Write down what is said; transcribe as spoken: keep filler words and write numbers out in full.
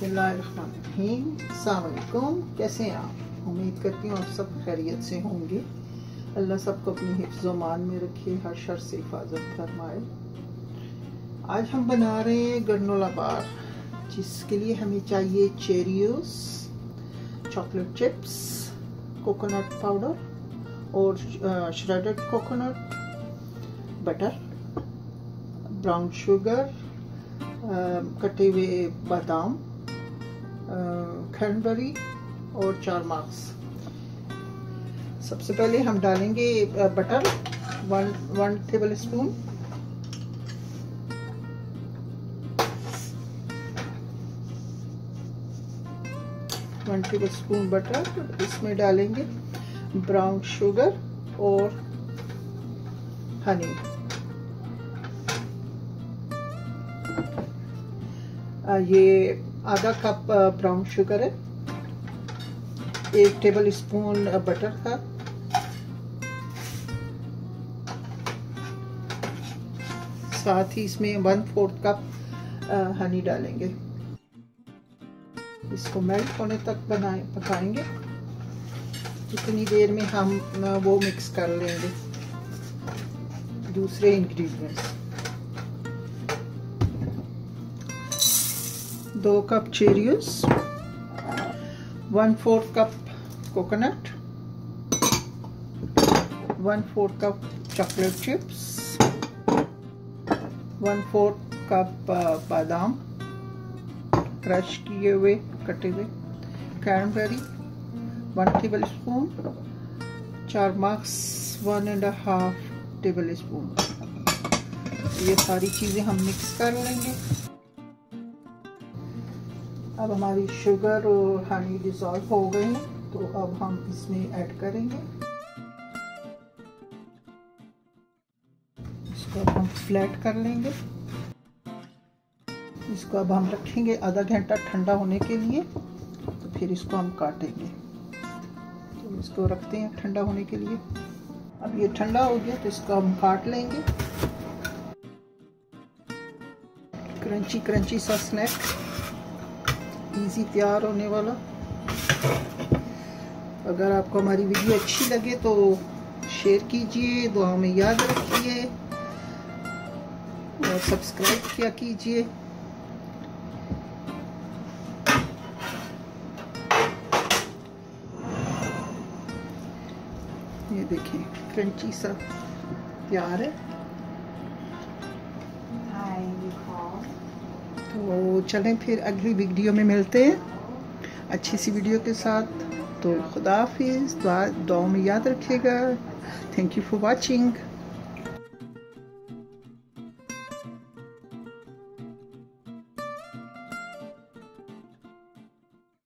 बिस्मिल्लाहिर्रहमानिर्रहीम। अस्सलाम वालेकुम। कैसे हैं आप? उम्मीद करती हूँ आप सब खैरियत से होंगे। अल्लाह सबको अपनी हिफ्ज़ व मान में रखे, हर शर से हिफाजत फरमाए। आज हम बना रहे हैं ग्रेनोला बार, जिसके लिए हमें चाहिए Cheerios, chocolate chips, coconut powder और shredded coconut, butter, brown sugar, कटे हुए बादाम, क्रैनबेरी और चार मगज। सबसे पहले हम डालेंगे butter, one one tablespoon, one tablespoon butter. इसमें डालेंगे ब्राउन शुगर और हनी। ये आधा कप ब्राउन शुगर है, एक टेबल स्पून बटर था, साथ ही इसमें वन फोर्थ कप हनी डालेंगे। इसको मेल्ट होने तक बनाए पकाएंगे। इतनी देर में हम वो मिक्स कर लेंगे दूसरे इंग्रेडिएंट्स। दो cup Cheerios, one fourth cup coconut, one fourth cup chocolate chips, one fourth cup बादाम क्रश किए हुए कटे हुए, क्रैनबेरी वन टेबल स्पून, चार मगज one and half tablespoon. ये सारी चीज़ें हम मिक्स कर लेंगे। अब हमारी शुगर और हनी डिसॉल्व हो गए हैं, तो अब हम इसमें ऐड करेंगे। इसको अब हम फ्लैट कर लेंगे। इसको अब हम रखेंगे आधा घंटा ठंडा होने के लिए, तो फिर इसको हम काटेंगे। तो इसको रखते हैं ठंडा होने के लिए। अब ये ठंडा हो गया तो इसको हम काट लेंगे। क्रंची क्रंची सा स्नैक इजी तैयार होने वाला। अगर आपको हमारी वीडियो अच्छी लगे तो शेयर कीजिए, दुआ में याद रखिए और सब्सक्राइब किया कीजिए। ये देखिए क्रंची सा तैयार है। तो चलें फिर अगली वीडियो में मिलते हैं अच्छी सी वीडियो के साथ। तो खुदा हाफिज़, दुआ में याद रखिएगा। Thank you for watching.